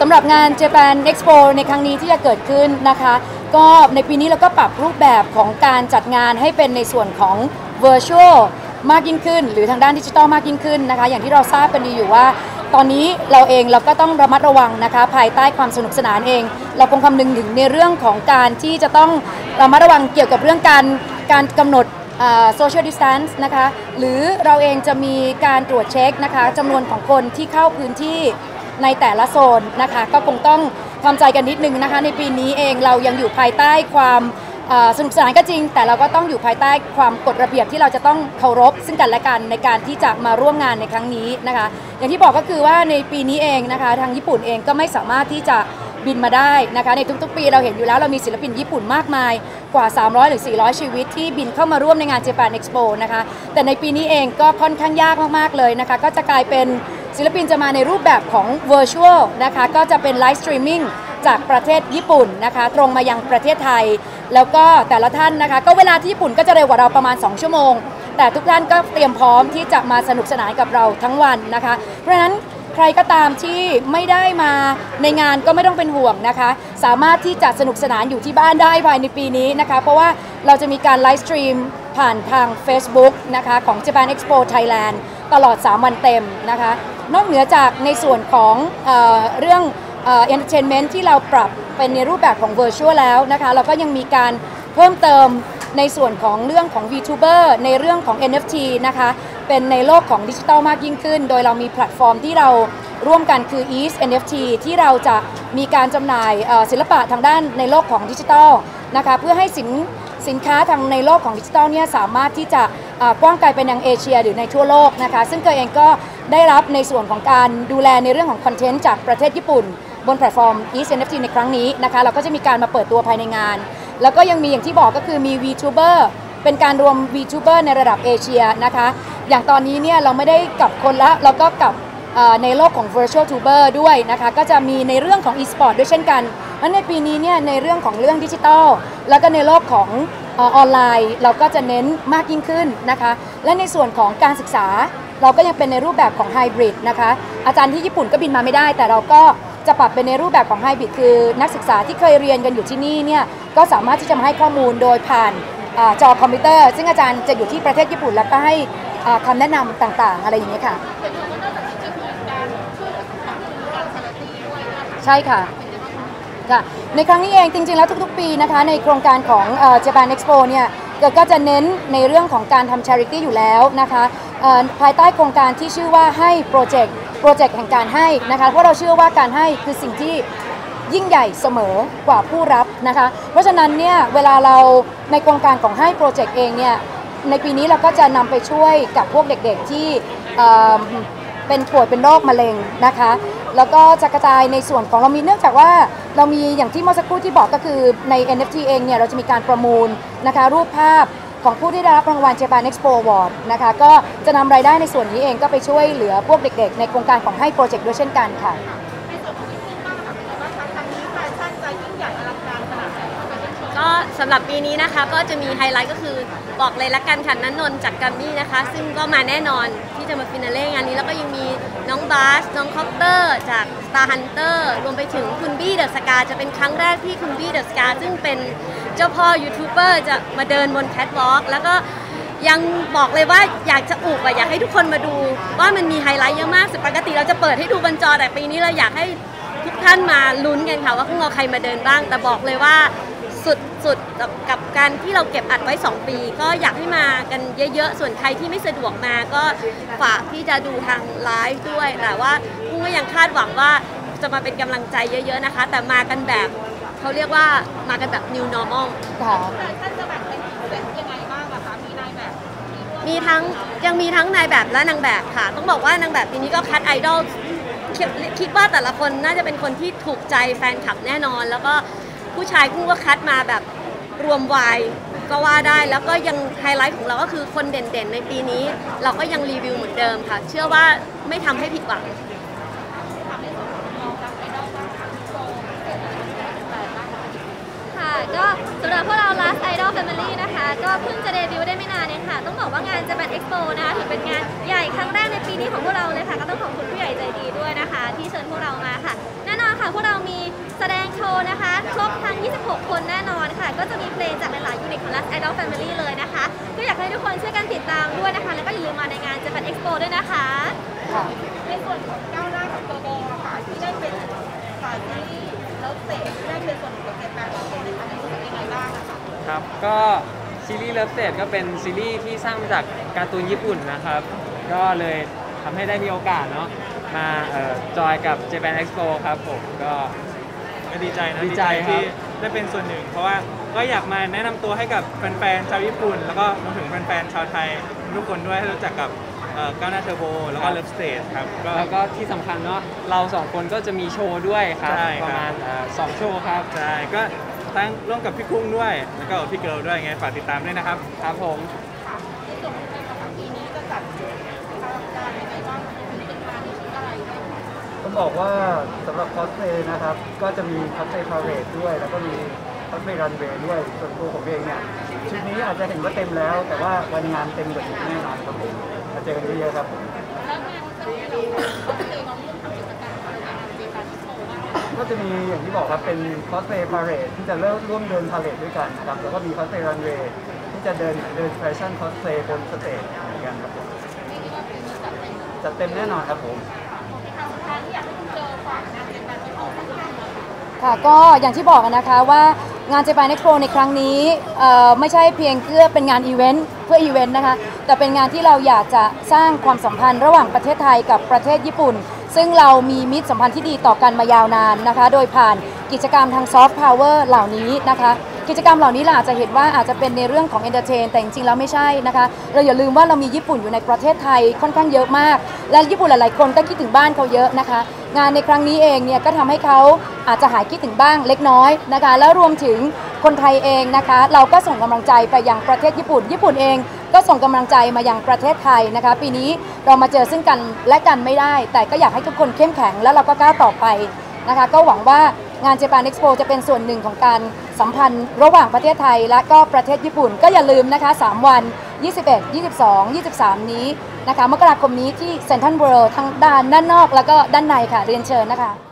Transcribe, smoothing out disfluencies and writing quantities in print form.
ำหรับงาน Japan Expo ในครั้งนี้ที่จะเกิดขึ้นนะคะก็ในปีนี้เราก็ปรับรูปแบบของการจัดงานให้เป็นในส่วนของ virtual มากยิ่งขึ้นหรือทางด้านดิจิทัลมากยิ่งขึ้นนะคะอย่างที่เราทราบกันดีอยู่ว่าตอนนี้เราก็ต้องระมัดระวังนะคะภายใต้ความสนุกสนานเองเราคงคำนึงถึงในเรื่องของการที่จะต้องระมัดระวังเกี่ยวกับเรื่องการกำหนดsocial distance นะคะหรือเราเองจะมีการตรวจเช็คนะคะจำนวนของคนที่เข้าพื้นที่ในแต่ละโซนนะคะก็คงต้องทำใจกันนิดนึงนะคะในปีนี้เองเรายังอยู่ภายใต้ความสนุกสนานก็จริงแต่เราก็ต้องอยู่ภายใต้ความกฎระเบียบที่เราจะต้องเคารพซึ่งกันและกันในการที่จะมาร่วมงานในครั้งนี้นะคะอย่างที่บอกก็คือว่าในปีนี้เองนะคะทางญี่ปุ่นเองก็ไม่สามารถที่จะบินมาได้นะคะในทุกๆปีเราเห็นอยู่แล้วเรามีศิลปินญี่ปุ่นมากมายกว่า300หรือ400ชีวิตที่บินเข้ามาร่วมในงาน Japan Expo นะคะแต่ในปีนี้เองก็ค่อนข้างยากมากๆเลยนะคะก็จะกลายเป็นศิลปินจะมาในรูปแบบของ virtual นะคะก็จะเป็นไลฟ์สตรีมมิ่งจากประเทศญี่ปุ่นนะคะตรงมายังประเทศไทยแล้วก็แต่ละท่านนะคะก็เวลาที่ญี่ปุ่นก็จะเร็วกว่าเราประมาณ2ชั่วโมงแต่ทุกท่านก็เตรียมพร้อมที่จะมาสนุกสนานกับเราทั้งวันนะคะเพราะฉะนั้นใครก็ตามที่ไม่ได้มาในงานก็ไม่ต้องเป็นห่วงนะคะสามารถที่จะสนุกสนานอยู่ที่บ้านได้ภายในปีนี้นะคะเพราะว่าเราจะมีการไลฟ์สตรีมผ่านทาง Facebook นะคะของ Japan Expo Thailand ตลอด3วันเต็มนะคะนอกเหนือจากในส่วนของเรื่องentertainment ที่เราปรับเป็นในรูปแบบของ virtual แล้วนะคะเราก็ยังมีการเพิ่มเติมในส่วนของเรื่องของ VTuber ในเรื่องของ NFT นะคะเป็นในโลกของดิจิทัลมากยิ่งขึ้นโดยเรามีแพลตฟอร์มที่เราร่วมกันคือ East NFT ที่เราจะมีการจำหน่ายศิลปะทางด้านในโลกของดิจิทัลนะคะเพื่อให้สินค้าทางในโลกของดิจิทัลเนี่ยสามารถที่จะกว้างไกลไปยังเอเชียหรือในทั่วโลกนะคะซึ่งเองก็ได้รับในส่วนของการดูแลในเรื่องของคอนเทนต์จากประเทศญี่ปุ่นบนแพลตฟอร์ม East NFT ในครั้งนี้นะคะเราก็จะมีการมาเปิดตัวภายในงานแล้วก็ยังมีอย่างที่บอกก็คือมี VTuber เป็นการรวม VTuber ในระดับเอเชียนะคะอย่างตอนนี้เนี่ยเราไม่ได้กับคนละเราก็กับในโลกของ Virtual Tuber ด้วยนะคะก็จะมีในเรื่องของ e-sport ด้วยเช่นกันเพราะในปีนี้เนี่ยในเรื่องของเรื่องดิจิทัลแล้วก็ในโลกของออนไลน์เราก็จะเน้นมากยิ่งขึ้นนะคะและในส่วนของการศึกษาเราก็ยังเป็นในรูปแบบของไฮบริดนะคะอาจารย์ที่ญี่ปุ่นก็บินมาไม่ได้แต่เราก็จะปรับเป็นในรูปแบบของไฮบริดคือนักศึกษาที่เคยเรียนกันอยู่ที่นี่เนี่ยก็สามารถที่จะมาให้ข้อมูลโดยผ่านจอคอมพิวเตอร์ซึ่งอาจารย์จะอยู่ที่ประเทศญี่ปุ่นแล้วก็ให้คำแนะนำต่างๆอะไรอย่างนี้ค่ะใช่ค่ะในครั้งนี้เองจริงๆแล้วทุกๆปีนะคะในโครงการของJapan Expo เนี่ยก็จะเน้นในเรื่องของการทำ charity อยู่แล้วนะคะภายใต้โครงการที่ชื่อว่าให้โปรเจกต์แห่งการให้นะคะเพราะเราเชื่อว่าการให้คือสิ่งที่ยิ่งใหญ่เสมอกว่าผู้รับนะคะเพราะฉะนั้นเนี่ยเวลาเราในโครงการของให้โปรเจกต์เองเนี่ยในปีนี้เราก็จะนำไปช่วยกับพวกเด็กๆที่เป็นป่วยเป็นโรคมะเร็งนะคะแล้วก็จะกระจายในส่วนของเรามีเนื่องจากว่าเรามีอย่างที่เมื่อสักครู่ที่บอกก็คือใน NFT เองเนี่ยเราจะมีการประมูลนะคะรูปภาพของผู้ที่ได้รับรางวัล Japan Expo Award นะคะก็จะนำรายได้ในส่วนนี้เองก็ไปช่วยเหลือพวกเด็กๆในโครงการของให้โปรเจกต์ด้วยเช่นกันค่ะก็สำหรับปีนี้นะคะก็จะมีไฮไลท์ก็คือบอกเลยละกันค่ะณนนท์จากกัมมี่นะคะซึ่งก็มาแน่นอนที่จะมาฟินาเล่งานนี้แล้วก็ยังมีน้องบาสน้องคอปเตอร์จาก Star Hunter รวมไปถึงคุณบี้เดอะสกาจะเป็นครั้งแรกที่คุณบี้เดอะสกาซึ่งเป็นเจ้าพ่อยูทูบเบอร์จะมาเดินบนแคทวอล์กแล้วก็ยังบอกเลยว่าอยากจะอยากให้ทุกคนมาดูว่ามันมีไฮไลท์เยอะมากปกติเราจะเปิดให้ดูบนจอแต่ปีนี้เราอยากให้ทุกท่านมาลุ้นกันค่ะว่าพวกเราใครมาเดินบ้างแต่บอกเลยว่าสุดกับการที่เราเก็บอัดไว้2 ปีก็อยากให้มากันเยอะๆส่วนใครที่ไม่สะดวกมาก็ฝากที่จะดูทางไลฟ์ด้วยแต่ว่าพุ่งก็ยังคาดหวังว่าจะมาเป็นกำลังใจเยอะๆนะคะแต่มากันแบบเขาเรียกว่ามากันแบบ new normal ค่ะท่านจะแบ่งเป็นเซตยังไงบ้างอะคะมีนายแบบยังมีทั้งนายแบบและนางแบบค่ะต้องบอกว่านางแบบปีนี้ก็คัดไอดอลคิดว่าแต่ละคนน่าจะเป็นคนที่ถูกใจแฟนคลับแน่นอนแล้วก็ผู้ชายกุ้งก็คัดมาแบบรวมวายก็ว่าได้แล้วก็ยังไฮไลท์ของเราก็คือคนเด่นๆในปีนี้เราก็ยังรีวิวเหมือนเดิมค่ะเชื่อว่าไม่ทำให้ผิดหวังค่ะก็สำหรับพวกเรา Last Idol Family นะคะก็เพิ่งจะเดบิวต์ได้ไม่นานเองค่ะต้องบอกว่างาน Japan Expo นะคะถือเป็นงานใหญ่ครั้งแรกในปีนี้ของพวกเราเลยค่ะก็ต้องขอบคุณผู้ใหญ่ใจดีด้วยนะคะที่เชิญพวกเรามาค่ะแน่นอนค่ะพวกเรา 6 คนแน่นอนค่ะก็จะมีเพลงจากหลายๆยูนิตของ Last Idol Family เลยนะคะก็อยากให้ทุกคนช่วยกันติดตามด้วยนะคะแล้วก็อย่าลืมมาในงาน Japan Expo ด้วยนะคะค่ะในส่วนของก้าวหน้ากับโกโบอะค่ะที่ได้เป็นซีรีส์แล้วเสร็จได้เป็นส่วนหนึ่งของเกมแปลเราเป็นในฐานะรู้สึกยังไงบ้างอะคะครับก็ซีรีส์เลิฟเซตก็เป็นซีรีส์ที่สร้างมาจากการ์ตูนญี่ปุ่นนะครับก็เลยทำให้ได้มีโอกาสเนาะมาจอยกับ Japan Expo ครับผมก็ดีใจนะดีใจครับที่ได้เป็นส่วนหนึ่ง เพราะว่าก็อยากมาแนะนำตัวให้กับแฟนๆชาวญี่ปุ่น แล้วก็รวมถึงแฟนๆชาวไทยทุกคนด้วยให้รู้จักกับก้าวหน้าเทอร์โบแล้วก็เลิฟสเตจครับก็แล้วก็ที่สำคัญเนาะเราสองคนก็จะมีโชว์ด้วยครับใช่ครับประมาณ2โชว์ครับใช่ก็ทั้งร่วมกับพี่กุ้งด้วย แล้วก็พี่เกิร์ลด้วยไงฝากติดตามด้วยนะครับครับผมในส่วนของการของปีนี้จะจัดอลังการยังไงบ้างเป็นงานในชุดอะไรด้วยต้องบอกว่าสำหรับคอสเพลย์นะครับก็จะมีคอสเพลย์พาเรดด้วย แล้วก็มีคอสเพลย์รันเวย์ด้วยส่วนตัวผมเองเนี่ยชุดนี้อาจจะเห็นว่าเต็มแล้ว แต่ว่าวันงานเต็มกว่านี้แน่นอนครับผมมาเจอกันเยอะๆครับผมแล้วงานที่เราก็เคยมาร่วมทำกิจกรรมอะไรในงานเจแปนโชว์บ้างก็จะมีอย่างที่บอกครับเป็นคอสเพลย์พาเรดที่จะเริ่มร่วมเดินพาเรดด้วยกันนะครับแล้วก็มีคอสเพลย์รันเวย์ที่จะเดินแฟชั่นคอสเพลย์บนสเตจเหมือนกันครับผมไม่คิดว่าปีนี้จัดเต็มจัดเต็มแน่นอนครับผมทางสุดท้ายที่อยากให้คุณเจอฝากงานเจแปนโชว์บ้างๆค่ะก็อย่างที่บอกนะคะว่างาน Japan Expo ในครั้งนี้ไม่ใช่เพียงเพื่อเป็นงานอีเวนต์นะคะแต่เป็นงานที่เราอยากจะสร้างความสัมพันธ์ระหว่างประเทศไทยกับประเทศญี่ปุ่น ซึ่งเรามีมิตรสัมพันธ์ที่ดีต่อกันมายาวนานนะคะโดยผ่านกิจกรรมทางซอฟต์พาวเวอร์เหล่านี้นะคะกิจกรรมเหล่านี้เราอาจจะเห็นว่าอาจจะเป็นในเรื่องของเอนเตอร์เทนแต่จริงๆแล้วไม่ใช่นะคะเราอย่าลืมว่าเรามีญี่ปุ่นอยู่ในประเทศไทยค่อนข้างเยอะมากและญี่ปุ่นหลายๆคนก็คิดถึงบ้านเขาเยอะนะคะงานในครั้งนี้เองเนี่ยก็ทำให้เขาอาจจะหายคิดถึงบ้างเล็กน้อยนะคะแล้วรวมถึงคนไทยเองนะคะเราก็ส่งกำลังใจไปยังประเทศญี่ปุ่นเองก็ส่งกำลังใจมายังประเทศไทยนะคะปีนี้เรามาเจอซึ่งกันและกันไม่ได้แต่ก็อยากให้ทุกคนเข้มแข็งแล้วเราก็ก้าวต่อไปนะคะก็หวังว่างาน Japan Expo จะเป็นส่วนหนึ่งของการสัมพันธ์ระหว่างประเทศไทยและก็ประเทศญี่ปุ่นก็อย่าลืมนะคะ3วัน21 22 23นี้นะคะมกราคมนี้ที่เซ็นทรัลเวิลด์ทั้งด้านนอกแล้วก็ด้านในค่ะเรียนเชิญนะคะ